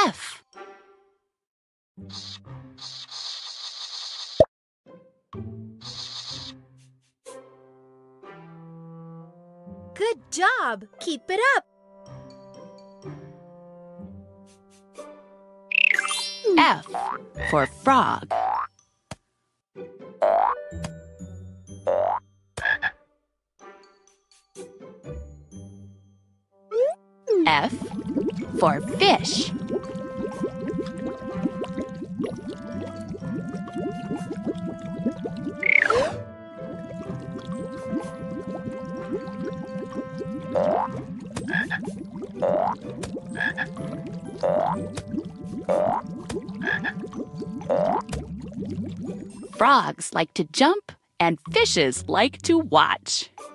F. Good job! Keep it up! F for frog. F for fish. Frogs like to jump and fishes like to watch.